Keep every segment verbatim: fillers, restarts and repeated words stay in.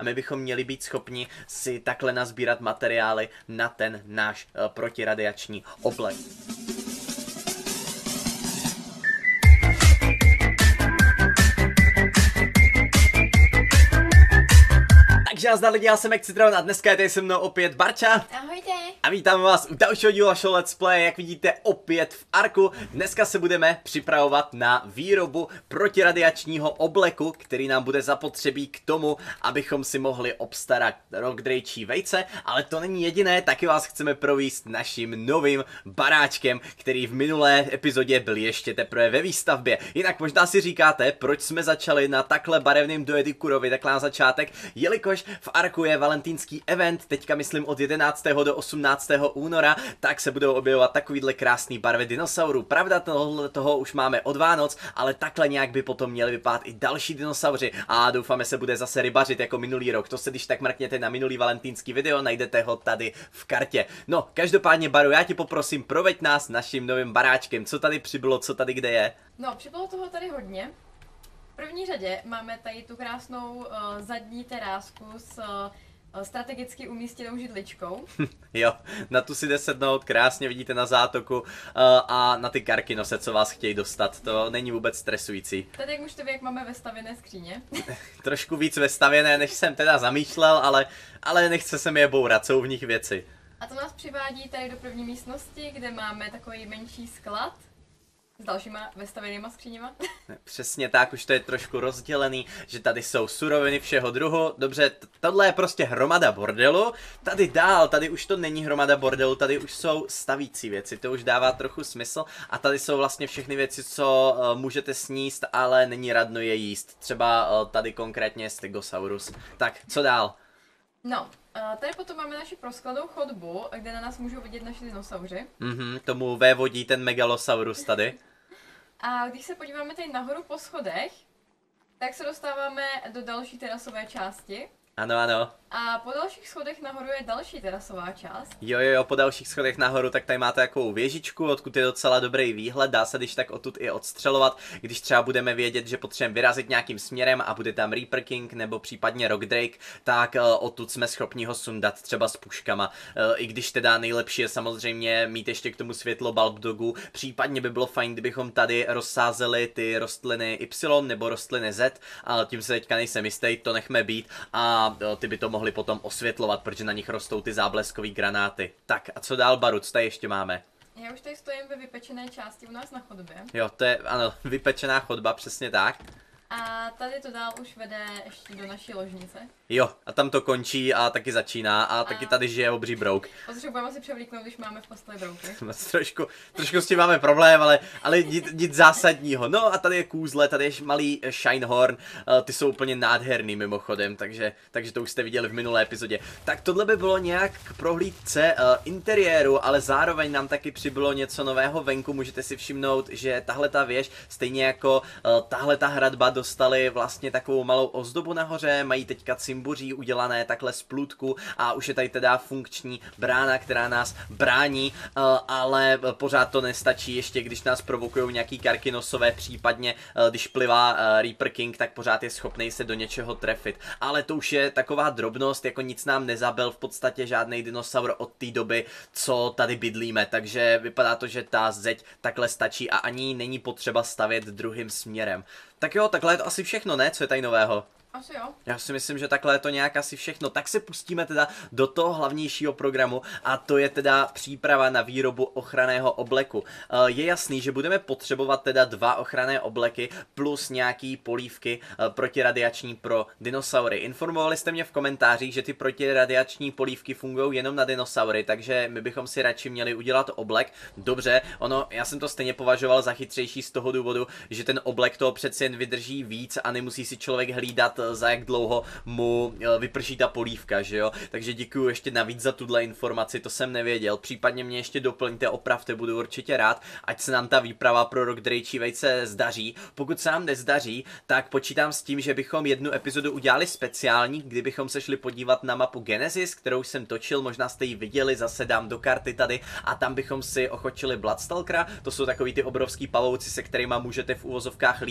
a my bychom měli být schopni si takhle nazbírat materiály na ten náš uh, protiradiační oblek. Takže já zdar lidi, já jsem Excitron a dneska je tady se mnou opět Barča. Ahojte. A vítám vás u dalšího dílu našeho Let's Play, jak vidíte opět v Arku. Dneska se budeme připravovat na výrobu protiradiačního obleku, který nám bude zapotřebí k tomu, abychom si mohli obstarat rockdračí vejce. Ale to není jediné, taky vás chceme provést naším novým baráčkem, který v minulé epizodě byl ještě teprve ve výstavbě. Jinak možná si říkáte, proč jsme začali na takhle barevným Doedikurovi takhle na začátek, jelikož v Arku je valentýnský event, teďka myslím od jedenáctého do osmnáctého února, tak se budou objevovat takovýhle krásný barvy dinosaurů. Pravda, tohle toho už máme od Vánoc, ale takhle nějak by potom měli vypadat i další dinosauři a doufáme se bude zase rybařit jako minulý rok. To se když tak mrkněte na minulý valentýnský video, najdete ho tady v kartě. No, každopádně Baru, já tě poprosím, proveď nás naším novým baráčkem. Co tady přibylo, co tady kde je? No, přibylo toho tady hodně. V první řadě máme tady tu krásnou uh, zadní terásku s uh, strategicky umístěnou židličkou. Jo, na tu si jde sednout, krásně vidíte na zátoku uh, a na ty karky nose, co vás chtějí dostat. To není vůbec stresující. Tady, jak můžete vidět, jak máme vestavěné skříně. Trošku víc vestavěné, než jsem teda zamýšlel, ale, ale nechce se mi je bourat, jsou v nich věci. A to nás přivádí tady do první místnosti, kde máme takový menší sklad s dalšíma vestavěnýma skříněma. Přesně tak, už to je trošku rozdělený, že tady jsou suroviny všeho druhu. Dobře, tohle je prostě hromada bordelu. Tady dál, tady už to není hromada bordelu, tady už jsou stavící věci, to už dává trochu smysl. A tady jsou vlastně všechny věci, co uh, můžete sníst, ale není radno je jíst. Třeba uh, tady konkrétně Stegosaurus. Tak, co dál? No, uh, tady potom máme naši proskladou chodbu, kde na nás můžou vidět naši dinosauři. Mhm, tomu vévodí ten Megalosaurus tady. A když se podíváme tady nahoru po schodech, tak se dostáváme do další terasové části. Ano, ano. A po dalších schodech nahoru je další terasová část. Jo, jo, jo, po dalších schodech nahoru, tak tady máte takovou věžičku, odkud je docela dobrý výhled, dá se když tak odtud i odstřelovat, když třeba budeme vědět, že potřebujeme vyrazit nějakým směrem a bude tam Reaper King nebo případně Rock Drake, tak uh, odtud jsme schopni ho sundat třeba s puškama. Uh, I když teda nejlepší je samozřejmě mít ještě k tomu světlo Bulb Dogu, případně by bylo fajn, kdybychom tady rozsázeli ty rostliny Y nebo rostliny Z, ale tím se teďka nejsem jistý, to nechme být a uh, ty by to mohli potom osvětlovat, protože na nich rostou ty zábleskové granáty. Tak a co dál, Baru, co tady ještě máme? Já už tady stojím ve vypečené části u nás na chodbě. Jo, to je, ano, vypečená chodba, přesně tak. A tady to dál už vede ještě do naší ložnice. Jo, a tam to končí a taky začíná a, a... taky tady žije obří brouk. Potřebujeme si převlíknout, když máme v posteli brouky. trošku, trošku s tím máme problém, ale, ale nic, nic zásadního. No a tady je kůzle, tady je malý Shinehorn, ty jsou úplně nádherný mimochodem, takže, takže to už jste viděli v minulé epizodě. Tak tohle by bylo nějak k prohlídce uh, interiéru, ale zároveň nám taky přibylo něco nového venku. Můžete si všimnout, že tahle ta věž, stejně jako uh, tahle ta hradba, dostali vlastně takovou malou ozdobu nahoře, mají teďka cimbuří udělané takhle z plůtku a už je tady teda funkční brána, která nás brání, uh, ale pořád to nestačí, ještě když nás provokují nějaký karkinosové, případně uh, když plivá uh, Reaper King, tak pořád je schopný se do něčeho trefit. Ale to už je taková drobnost, jako nic nám nezabil v podstatě žádný dinosaur od té doby, co tady bydlíme, takže vypadá to, že ta zeď takhle stačí a ani není potřeba stavět druhým směrem. Tak jo, takhle je to asi všechno, ne? Co je tady nového? Asi jo. Já si myslím, že takhle je to nějak asi všechno. Tak se pustíme teda do toho hlavnějšího programu a to je teda příprava na výrobu ochranného obleku. Je jasný, že budeme potřebovat teda dva ochranné obleky plus nějaký polívky protiradiační pro dinosaury. Informovali jste mě v komentářích, že ty protiradiační polívky fungují jenom na dinosaury, takže my bychom si radši měli udělat oblek. Dobře, ono, já jsem to stejně považoval za chytřejší z toho důvodu, že ten oblek toho přeci jen vydrží víc a nemusí si člověk hlídat, za jak dlouho mu vyprší ta polívka, že jo? Takže děkuju ještě navíc za tuhle informaci, to jsem nevěděl. Případně mě ještě doplňte, opravte, budu určitě rád, ať se nám ta výprava pro rockdračí vejce zdaří. Pokud se nám nezdaří, tak počítám s tím, že bychom jednu epizodu udělali speciální, kdybychom se šli podívat na mapu Genesis, kterou jsem točil, možná jste ji viděli, zase dám do karty tady, a tam bychom si ochočili Bloodstalkera, to jsou takový ty obrovský pavouci, se kterými můžete v uvozovkách lítat, ale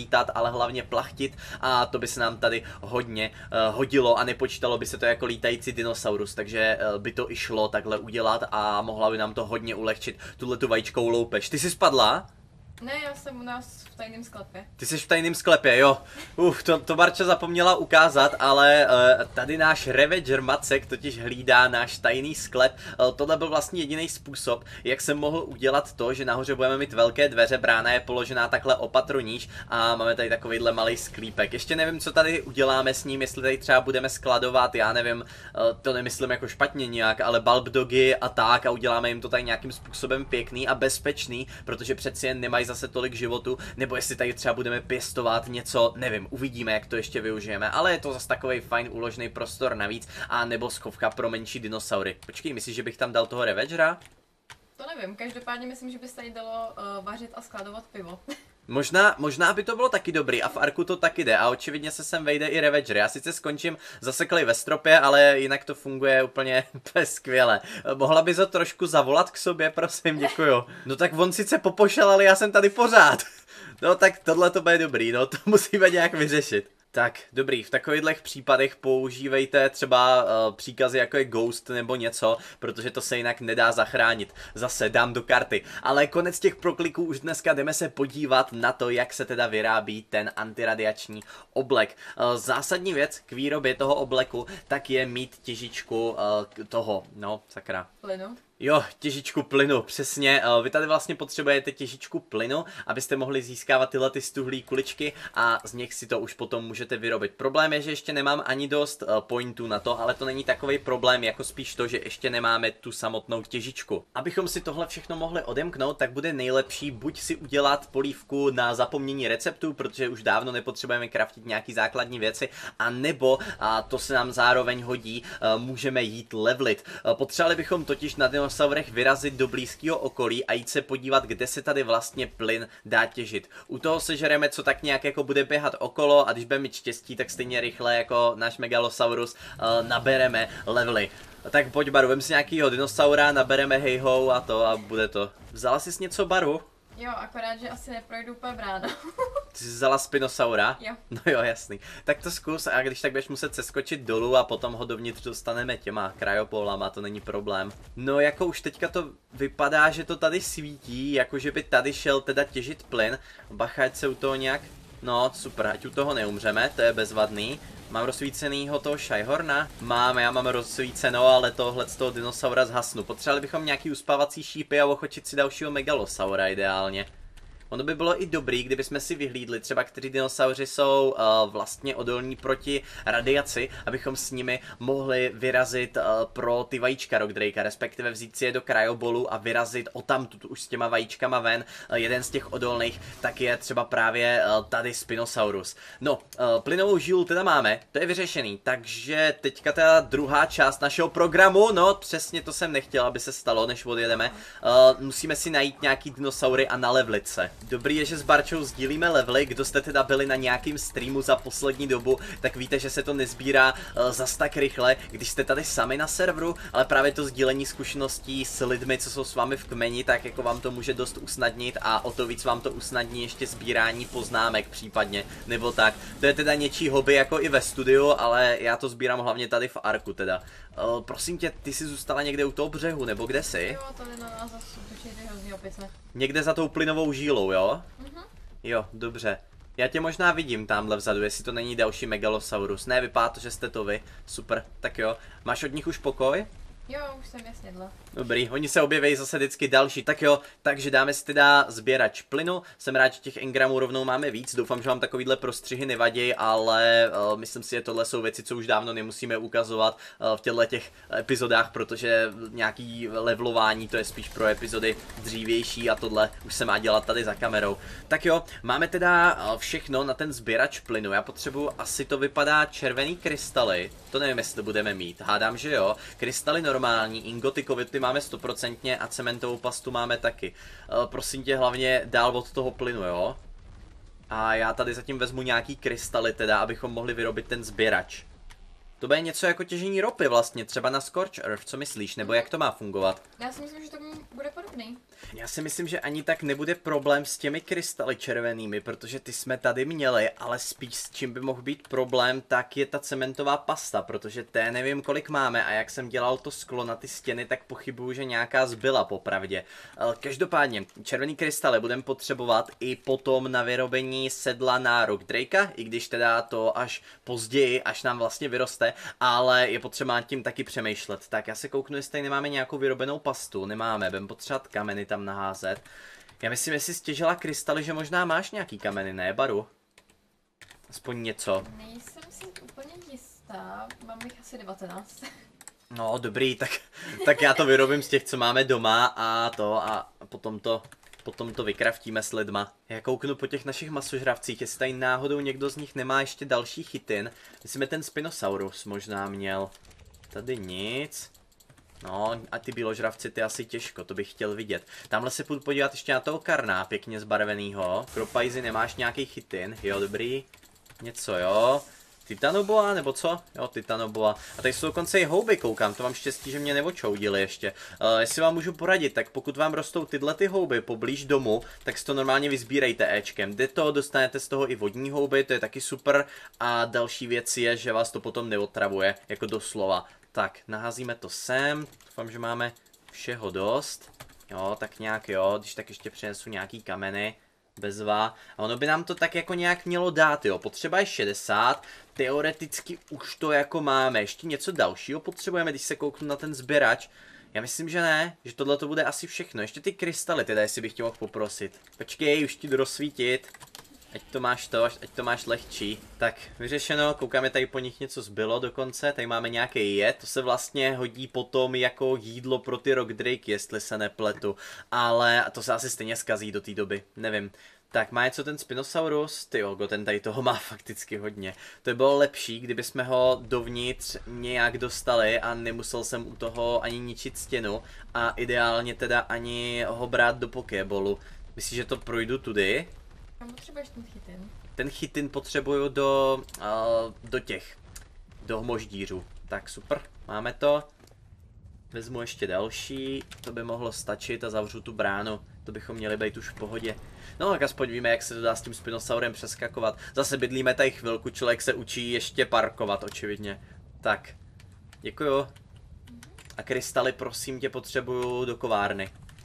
hlavně plachtit a to by se nám tady hodně uh, hodilo a nepočítalo by se to jako lítající dinosaurus, takže uh, by to i šlo takhle udělat a mohla by nám to hodně ulehčit tuhletu vajíčkovou loupež. Ty jsi spadla? Ne, já jsem u nás v tajném sklepě. Ty jsi v tajném sklepě, jo. Uf, to, to Barča zapomněla ukázat, ale uh, tady náš Ravager Macek totiž hlídá náš tajný sklep. Uh, tohle byl vlastně jediný způsob, jak jsem mohl udělat to, že nahoře budeme mít velké dveře, brána je položená takhle o patro níž a máme tady takovýhle malý sklípek. Ještě nevím, co tady uděláme s ním, jestli tady třeba budeme skladovat, já nevím, uh, to nemyslím jako špatně nějak, ale bulb dogy a tak a uděláme jim to tady nějakým způsobem pěkný a bezpečný, protože přeci jen nemají zase tolik životu, nebo jestli tady třeba budeme pěstovat něco, nevím, uvidíme, jak to ještě využijeme, ale je to zase takový fajn úložný prostor navíc, a nebo schovka pro menší dinosaury. Počkej, myslíš, že bych tam dal toho Ravagera? To nevím, každopádně myslím, že by se tady dalo uh, vařit a skladovat pivo. Možná, možná by to bylo taky dobrý a v Arku to taky jde a očividně se sem vejde i Ravager. Já sice skončím zaseklej ve stropě, ale jinak to funguje úplně skvěle. Mohla bys ho trošku zavolat k sobě, prosím, děkuju. No tak on sice popošel, ale já jsem tady pořád. No tak tohle to bude dobrý, no to musíme nějak vyřešit. Tak, dobrý, v takových případech používejte třeba uh, příkazy jako je Ghost nebo něco, protože to se jinak nedá zachránit. Zase dám do karty. Ale konec těch prokliků, už dneska jdeme se podívat na to, jak se teda vyrábí ten antiradiační oblek. Uh, zásadní věc k výrobě toho obleku, tak je mít těžičku uh, toho, no sakra. Plynu. Jo, těžičku plynu, přesně. Vy tady vlastně potřebujete těžičku plynu, abyste mohli získávat tyhle ty stuhlý kuličky a z nich si to už potom můžete vyrobit. Problém je, že ještě nemám ani dost pointů na to, ale to není takový problém, jako spíš to, že ještě nemáme tu samotnou těžičku. Abychom si tohle všechno mohli odemknout, tak bude nejlepší buď si udělat polívku na zapomnění receptů, protože už dávno nepotřebujeme craftit nějaký základní věci, a nebo, a to se nám zároveň hodí, můžeme jít levelit. Potřebovali bychom totiž na dinosaurech vyrazit do blízkého okolí a jít se podívat, kde se tady vlastně plyn dá těžit. U toho sežereme, co tak nějak jako bude běhat okolo, a když budeme mít štěstí, tak stejně rychle jako náš Megalosaurus uh, nabereme levely. Tak pojď, Baru, vem si nějakýho dinosaura, nabereme hejho a to a bude to. Vzala jsi něco, Baru? Jo, akorát, že asi neprojdu úplně brána. Ty jsi vzala Spinosaura? Jo. No jo, jasný. Tak to zkus a když tak budeš muset seskočit dolů a potom ho dovnitř dostaneme těma krajopolama, to není problém. No jako už teďka to vypadá, že to tady svítí, jakože by tady šel teda těžit plyn. Bacha, ať se u toho nějak... No super, ať u toho neumřeme, to je bezvadný. Mám rozsvícenýho toho Shyhorna? Mám, já mám rozsvíceno, ale tohle z toho dinosaura zhasnu. Potřebovali bychom nějaký uspávací šípy a ochočit si dalšího Megalosaura ideálně. Ono by bylo i dobrý, kdybychom si vyhlídli třeba, kteří dinosauři jsou uh, vlastně odolní proti radiaci, abychom s nimi mohli vyrazit uh, pro ty vajíčka Rock Drakea, respektive vzít si je do krajobolu a vyrazit odtamtud už s těma vajíčkama ven. Uh, jeden z těch odolných tak je třeba právě uh, tady Spinosaurus. No, uh, plynovou žilu teda máme, to je vyřešený, takže teďka ta druhá část našeho programu, no přesně to jsem nechtěl, aby se stalo, než odjedeme. Uh, musíme si najít nějaký dinosaury a nalevlit se. Dobrý je, že s Barčou sdílíme levely, kdo jste teda byli na nějakým streamu za poslední dobu, tak víte, že se to nezbírá uh, zas tak rychle, když jste tady sami na serveru, ale právě to sdílení zkušeností s lidmi, co jsou s vámi v kmeni, tak jako vám to může dost usnadnit a o to víc vám to usnadní ještě sbírání poznámek případně, nebo tak. To je teda něčí hobby jako i ve studiu, ale já to sbírám hlavně tady v Arku teda. Uh, prosím tě, ty jsi zůstala někde u toho břehu, nebo kde jsi? Jo, tady na nás zase útočí ty hrozný opice. Někde za tou plynovou žílou, jo? Mhm. Jo, dobře. Já tě možná vidím tamhle vzadu, jestli to není další Megalosaurus. Ne, vypadá to, že jste to vy. Super, tak jo. Máš od nich už pokoj? Jo, už jsem je snědla. Dobrý, oni se objeví zase vždycky další. Tak jo, takže dáme si teda sběrač plynu. Jsem rád, že těch engramů rovnou máme víc. Doufám, že vám takovýhle prostřihy nevadí, ale uh, myslím si, že tohle jsou věci, co už dávno nemusíme ukazovat uh, v těchto těch epizodách, protože nějaký levelování to je spíš pro epizody dřívější a tohle už se má dělat tady za kamerou. Tak jo, máme teda uh, všechno na ten sběrač plynu. Já potřebuji, asi to vypadá červený krystaly. To nevím, jestli to budeme mít. Hádám, že jo. Krystaly normální, ingoty kovity máme stoprocentně a cementovou pastu máme taky. Uh, prosím tě, hlavně dál od toho plynu, jo? A já tady zatím vezmu nějaký krystaly teda, abychom mohli vyrobit ten sběrač. To bude něco jako těžení ropy vlastně, třeba na Scorch Earth, co myslíš, nebo jak to má fungovat? Já si myslím, že to bude podobný. Já si myslím, že ani tak nebude problém s těmi krystaly červenými, protože ty jsme tady měli, ale spíš s čím by mohl být problém, tak je ta cementová pasta, protože té nevím kolik máme a jak jsem dělal to sklo na ty stěny, tak pochybuju, že nějaká zbyla popravdě. Každopádně, červený krystaly budeme potřebovat i potom na vyrobení sedla na Rock Drakea, i když teda to až později, až nám vlastně vyroste, ale je potřeba nad tím taky přemýšlet. Tak já se kouknu, jestli tady nemáme nějakou vyrobenou pastu, nemáme, budeme potřebovat kameny tam naházet. Já myslím, jestli stěžila krystaly, že možná máš nějaký kameny, ne, Baru? Aspoň něco. Nejsem si úplně jistá, mám jich asi devatenáct. No, dobrý, tak, tak já to vyrobím z těch, co máme doma a to a potom to, potom to vykraftíme s lidma. Já kouknu po těch našich masožravcích, jestli tady náhodou někdo z nich nemá ještě další chitin. Myslím, že ten Spinosaurus možná měl. Tady nic. No a ty bíložravci, ty asi těžko, to bych chtěl vidět. Tamhle se půjdu podívat ještě na toho karna, pěkně zbarvenýho. Kropajzy, nemáš nějaký chitin? Jo, dobrý. Něco, jo. Titanoboa, nebo co? Jo, Titanoboa. A tady jsou dokonce i houby, koukám, to mám štěstí, že mě neočoudili ještě. Uh, jestli vám můžu poradit, tak pokud vám rostou tyhle ty houby poblíž domu, tak si to normálně vysbírejte éčkem. Jde to, dostanete z toho i vodní houby, to je taky super. A další věc je, že vás to potom neotravuje, jako doslova. Tak, naházíme to sem, doufám, že máme všeho dost. Jo, tak nějak jo, když tak ještě přinesu nějaký kameny. Bezva. A ono by nám to tak jako nějak mělo dát, jo. Potřeba je šedesát, teoreticky už to jako máme. Ještě něco dalšího potřebujeme, když se kouknu na ten sběrač. Já myslím, že ne, že tohle to bude asi všechno. Ještě ty krystaly, teda jestli bych tě mohl poprosit. Počkej, už ti jdu rozsvítit. Ať to máš to, ať to máš lehčí. Tak, vyřešeno, koukáme, tady po nich něco zbylo dokonce, tady máme nějaký jed, to se vlastně hodí potom jako jídlo pro ty Rock Drake, jestli se nepletu. Ale to se asi stejně zkazí do té doby, nevím. Tak, má něco ten Spinosaurus? Tyjo, ten tady toho má fakticky hodně. To by bylo lepší, kdyby jsme ho dovnitř nějak dostali a nemusel jsem u toho ani ničit stěnu. A ideálně teda ani ho brát do Pokéballu. Myslíš, že to projdu tudy? Kam potřebuješ ten chitin? Ten chitin potřebuju do, uh, do těch, do hmoždířů. Tak super, máme to. Vezmu ještě další, to by mohlo stačit a zavřu tu bránu. To bychom měli být už v pohodě. No tak aspoň víme, jak se to dá s tím Spinosaurem přeskakovat. Zase bydlíme tady chvilku, člověk se učí ještě parkovat, očividně. Tak, děkuju. A krystaly, prosím tě, potřebuju do kovárny.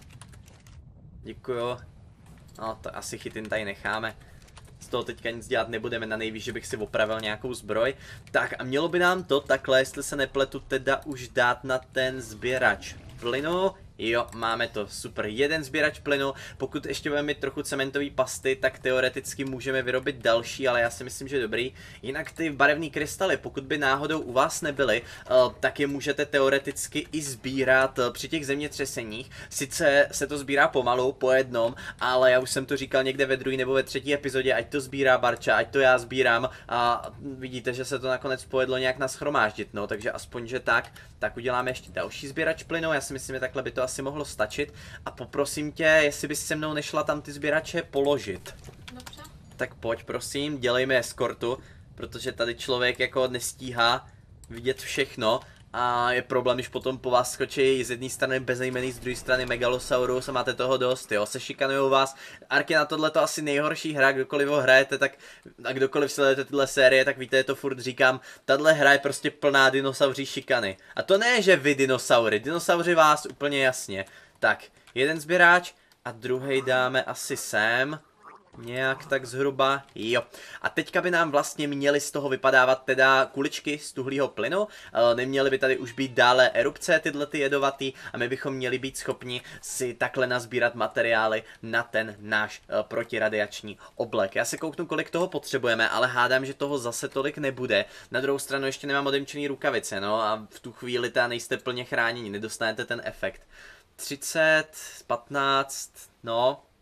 Děkuju. No, to asi chitin tady necháme. Z toho teďka nic dělat nebudeme, na nejvíc, že bych si opravil nějakou zbroj. Tak a mělo by nám to takhle, jestli se nepletu, teda už dát na ten sběrač plynu. Jo, máme to, super, jeden sběrač plynu, pokud ještě budeme mít trochu cementové pasty, tak teoreticky můžeme vyrobit další, ale já si myslím, že dobrý. Jinak ty barevné krystaly, pokud by náhodou u vás nebyly, uh, tak je můžete teoreticky i sbírat uh, při těch zemětřeseních. Sice se to sbírá pomalu, po jednom, ale já už jsem to říkal někde ve druhé nebo ve třetí epizodě, ať to sbírá Barča, ať to já sbírám a vidíte, že se to nakonec povedlo nějak nashromáždit, no, takže aspoň, že tak, tak uděláme ještě další sběrač plynu, já si myslím, že takhle by to asi mohlo stačit a poprosím tě, jestli bys se mnou nešla tam ty sběrače položit. Dobře. Tak pojď prosím, dělejme eskortu, protože tady člověk jako nestíhá vidět všechno a je problém, když potom po vás skočí z jedné strany bezejmenný, z druhé strany Megalosaurus a máte toho dost, jo, se šikanujou vás. Arky, na tohle to asi nejhorší hra, kdokoliv ho hrajete, tak a kdokoliv sledujete tyhle série, tak víte, to furt říkám, tahle hra je prostě plná dinosauří šikany. A to ne, že vy dinosaury, dinosauři vás úplně jasně. Tak, jeden sběráč a druhý dáme asi sem. Nějak tak zhruba, jo. A teďka by nám vlastně měly z toho vypadávat teda kuličky z tuhlýho plynu. E, neměly by tady už být dále erupce tyhle ty jedovatý a my bychom měli být schopni si takhle nazbírat materiály na ten náš e, protiradiační oblek. Já se kouknu, kolik toho potřebujeme, ale hádám, že toho zase tolik nebude. Na druhou stranu ještě nemám odemčený rukavice, no a v tu chvíli ta nejste plně chráněni, nedostanete ten efekt. třicet, patnáct, no...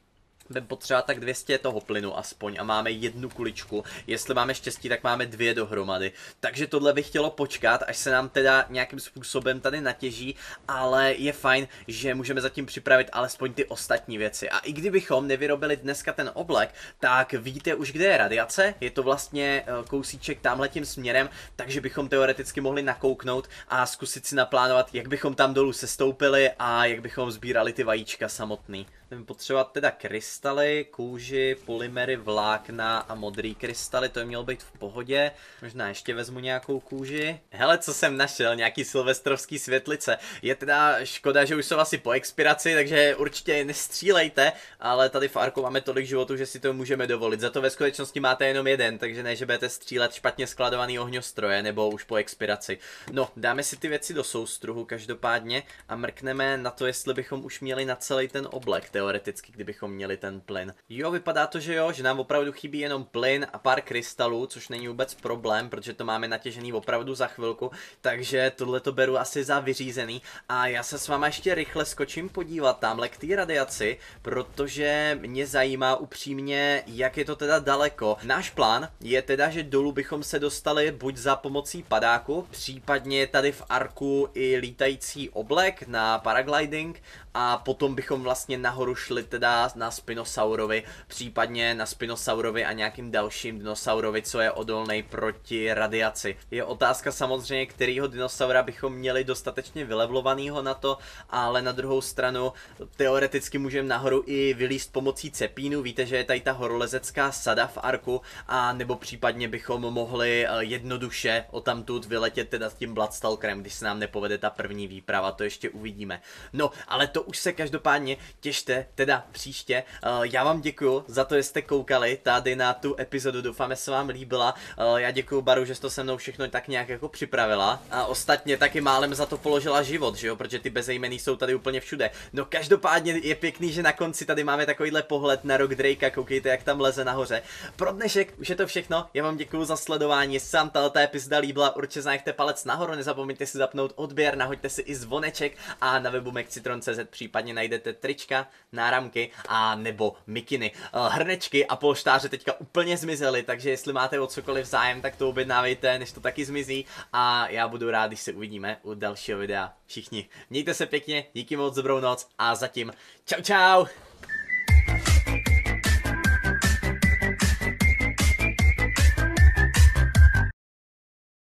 budeme potřebovat tak dvě stě toho plynu aspoň a máme jednu kuličku. Jestli máme štěstí, tak máme dvě dohromady. Takže tohle bych chtělo počkat, až se nám teda nějakým způsobem tady natěží, ale je fajn, že můžeme zatím připravit alespoň ty ostatní věci. A i kdybychom nevyrobili dneska ten oblek, tak víte už, kde je radiace. Je to vlastně kousíček tamhletím směrem, takže bychom teoreticky mohli nakouknout a zkusit si naplánovat, jak bychom tam dolů sestoupili a jak bychom sbírali ty vajíčka samotný. Budeme potřebovat teda krystaly, kůži, polymery, vlákna a modrý krystaly, to by mělo být v pohodě. Možná ještě vezmu nějakou kůži. Hele, co jsem našel, nějaký silvestrovský světlice. Je teda škoda, že už jsou asi po expiraci, takže určitě je nestřílejte, ale tady v Arku máme tolik životů, že si to můžeme dovolit. Za to ve skutečnosti máte jenom jeden, takže ne, že budete střílet špatně skladovaný ohňostroje nebo už po expiraci. No, dáme si ty věci do soustruhu každopádně a mrkneme na to, jestli bychom už měli na celý ten oblek. Teoreticky, kdybychom měli ten plyn. Jo, vypadá to, že jo, že nám opravdu chybí jenom plyn a pár krystalů, což není vůbec problém, protože to máme natěžený opravdu za chvilku, takže tohle to beru asi za vyřízený a já se s váma ještě rychle skočím podívat tamhle k té radiaci, protože mě zajímá upřímně, jak je to teda daleko. Náš plán je teda, že dolů bychom se dostali buď za pomocí padáku, případně tady v Arku i lítající oblek na paragliding a potom bychom vlastně nahoru šli teda na Spinosaurovi, případně na Spinosaurovi a nějakým dalším dinosaurovi, co je odolný proti radiaci. Je otázka samozřejmě, kterýho dinosaura bychom měli dostatečně vylevlovanýho na to, ale na druhou stranu teoreticky můžeme nahoru i vylízt pomocí cepínu. Víte, že je tady ta horolezecká sada v Arku, a nebo případně bychom mohli jednoduše odtamtud vyletět teda s tím Bloodstalkerem, když se nám nepovede ta první výprava, to ještě uvidíme. No, ale to už se každopádně těšte teda příště. Uh, já vám děkuju za to, že jste koukali tady na tu epizodu, doufám, že se vám líbila. Uh, já děkuju Baru, že jsi to se mnou všechno tak nějak jako připravila. A ostatně taky málem za to položila život, že jo, protože ty bezejmenný jsou tady úplně všude. No každopádně je pěkný, že na konci tady máme takovýhle pohled na Rock Drakea, koukejte, jak tam leze nahoře. Pro dnešek už je to všechno, já vám děkuju za sledování, jestli se vám tato epizoda líbila, určitě zanechte palec nahoru, nezapomeňte si zapnout odběr, nahoďte si i zvoneček a na webu mekcitron tečka cz případně najdete trička, náramky a nebo mikiny. Hrnečky a polštáře teďka úplně zmizely, takže jestli máte o cokoliv zájem, tak to objednávejte, než to taky zmizí a já budu rád, když se uvidíme u dalšího videa. Všichni mějte se pěkně, díky moc, dobrou noc a zatím čau čau!